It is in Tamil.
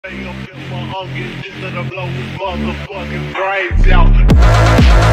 Up in my onion just to blow his motherfucking brains out.